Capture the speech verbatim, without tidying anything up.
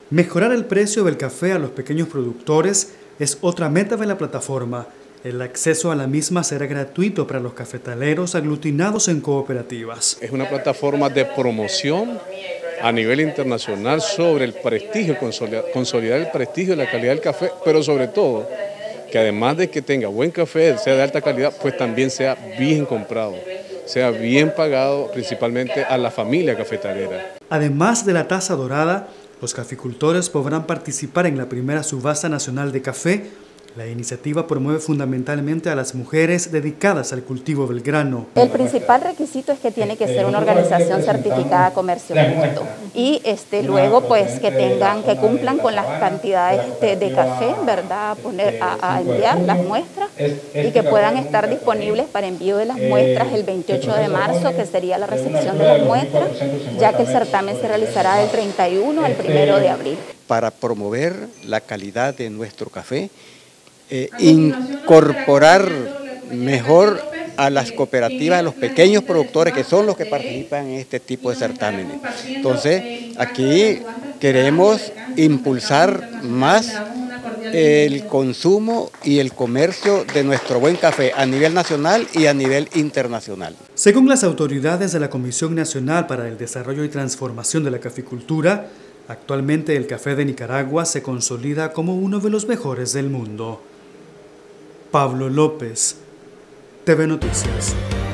Mejorar el precio del café a los pequeños productores es otra meta de la plataforma. El acceso a la misma será gratuito para los cafetaleros aglutinados en cooperativas. Es una plataforma de promoción a nivel internacional sobre el prestigio, consolidar el prestigio de la calidad del café, pero sobre todo que además de que tenga buen café, sea de alta calidad, pues también sea bien comprado, sea bien pagado principalmente a la familia cafetalera. Además de la taza dorada, los caficultores podrán participar en la primera subasta nacional de café. La iniciativa promueve fundamentalmente a las mujeres dedicadas al cultivo del grano. El principal requisito es que tiene que ser una organización certificada comercio justo y este, luego pues que tengan, que cumplan con las cantidades de, de café, ¿verdad? A, poner, a, a enviar las muestras y que puedan estar disponibles para envío de las muestras el veintiocho de marzo, que sería la recepción de las muestras, ya que el certamen se realizará del treinta y uno al primero de abril. Para promover la calidad de nuestro café, Eh, incorporar mejor a las cooperativas, a los pequeños productores que son los que participan en este tipo de certámenes. Entonces, aquí queremos impulsar más el consumo y el comercio de nuestro buen café a nivel nacional y a nivel internacional. Según las autoridades de la Comisión Nacional para el Desarrollo y Transformación de la Caficultura, actualmente el café de Nicaragua se consolida como uno de los mejores del mundo. Pablo López, T V Noticias.